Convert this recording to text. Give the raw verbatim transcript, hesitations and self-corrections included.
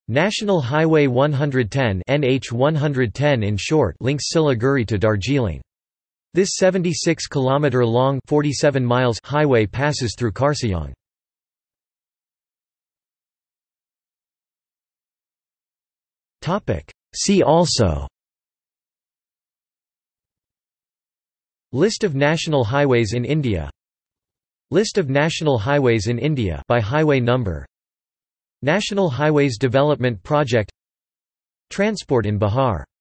National Highway one ten N H one ten in short links Siliguri to Darjeeling. This seventy-six kilometer long forty-seven miles highway passes through Karsiong. Topic: See also List of national highways in India. List of national highways in India by highway number. National Highways Development Project. Transport in Bihar.